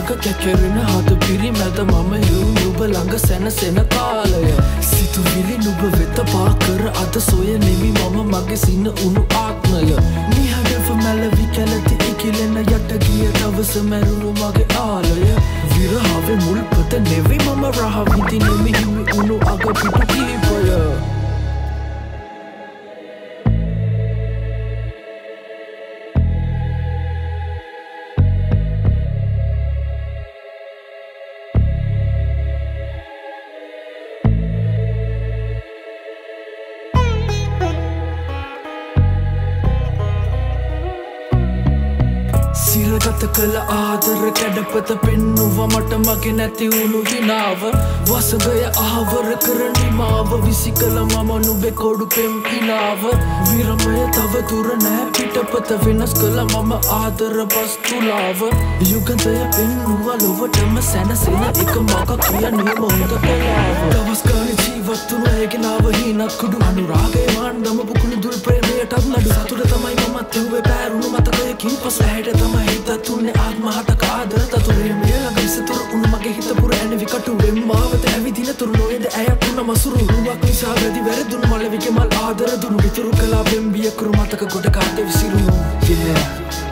කැකෙරෙන හද පිරි මැද මම නුඹ ළඟ සැනසෙන කාලය සිතුවිලි නුඹ වෙත පා කර අද සොයනෙමි මම මගේ සින උණු ආත්මය නිහඬව මැලවි කැලති ඉකිලෙන යට ගිය දවස මැරුණු මගේ ආලය විරහවේ මුල්පත නෙවෙයි මම රහ විඳිනෙමි හිමි උණු අග පිටු කීපය සිරගත කළ ආදර කැඩපත පෙන්නුව මට මගේ නැති වුණු හිනාව වසඟය අහවර කරනි මාව විසි කළ මම නුඹේ කොඩු පෙම් හිනාව විරමය තව දුර නෑ පිටපත වෙනස් කළ මම ආදර බස් තුලාව යුගන්තය පෙන්නුව ලොවටම සැනසෙන එක මක කියන්නේ මොහොත කලාව දවස් ගානේ ජීවත් වුණ ඒකනාව හිනත් කුඩු අනුරාගය මාන්දම පුකුණු දුල් ප්‍රේමයටත් නඩු සතුට තමයි මමත් එව්වේ පැරුණු මතකයකින් පසු හැට තමයි හිත තුන්නේ ආත්මහතක ආදර තතුරේ මේ ළඟ ඉසතුරු උණු මගේ හිත පුර ඇන විකටු වෙම්මාවත ඇවිදින තුරු නොයද ඇයක් වුණ මසුරු රුවක් නිසා වැඩි වැරදුණු මල විකේ මල් ආදර දුණු විතුරු කලා බෙම්බිය කුරු මතක ගොඩ කාටේ විසිරුණු yeah